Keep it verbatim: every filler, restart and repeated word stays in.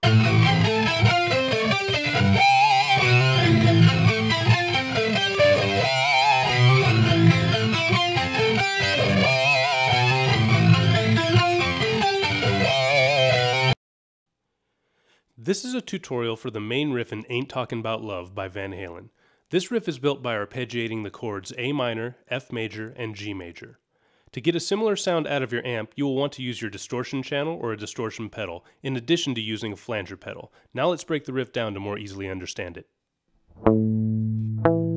This is a tutorial for the main riff in Ain't Talkin' About Love by Van Halen. This riff is built by arpeggiating the chords A minor, F major, and G major. To get a similar sound out of your amp, you will want to use your distortion channel or a distortion pedal, in addition to using a flanger pedal. Now let's break the riff down to more easily understand it.